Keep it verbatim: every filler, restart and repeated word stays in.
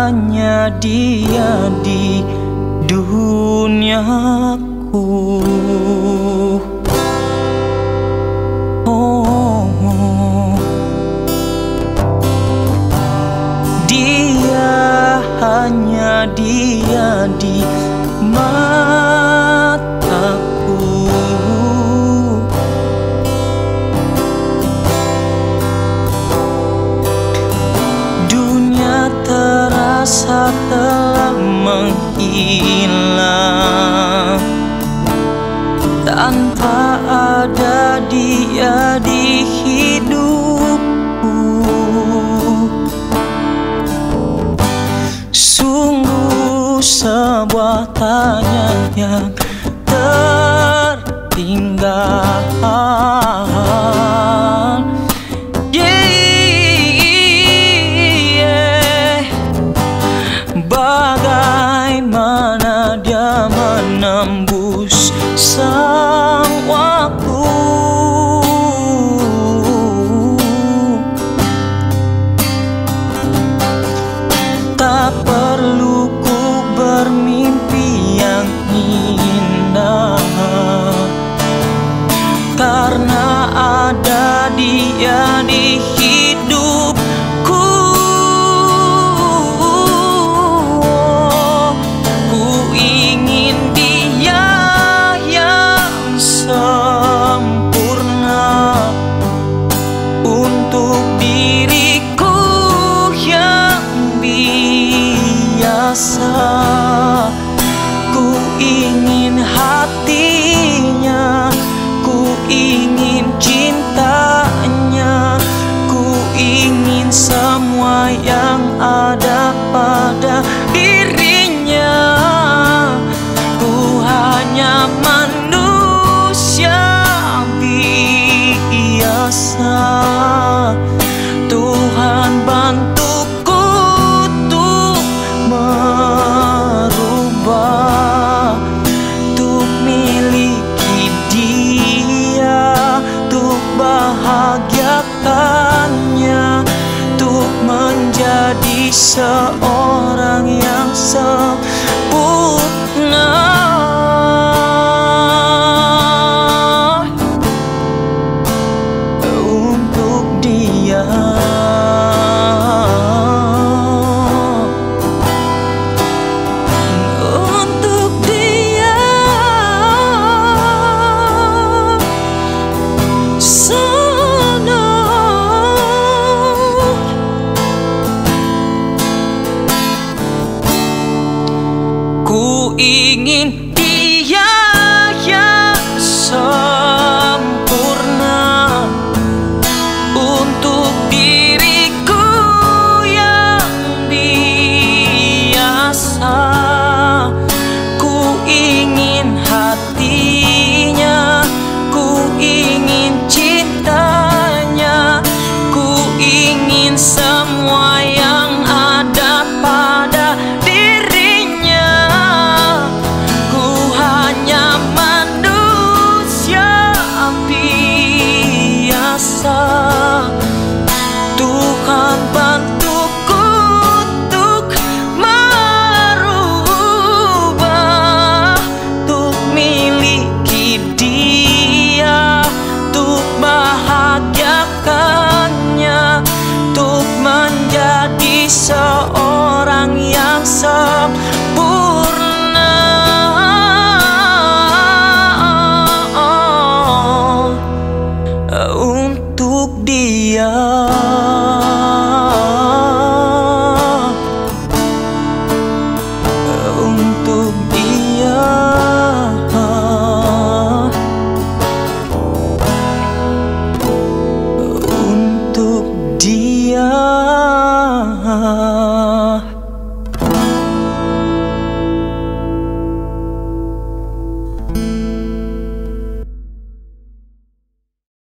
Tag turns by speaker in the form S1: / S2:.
S1: hanya Dia di duniaku. Oh, Dia, hanya Dia di mataku. Dunia terasa telah menghilang tanpa ada Dia di hidupku. Sungguh sebuah tanya yang tertinggal. Bagaimana Dia menembus sang waktu? Tak perlu ku bermimpi yang indah, karena ada Dia di hidupku. Untuk diriku yang biasa, ku ingin hatinya, ku ingin cintanya, ku ingin semua yang ada pada dirinya. Ku hanya manusia biasa, Tuhan bantuku untuk merubah, untuk miliki Dia, untuk bahagiakannya, untuk menjadi seorang yang sempurna.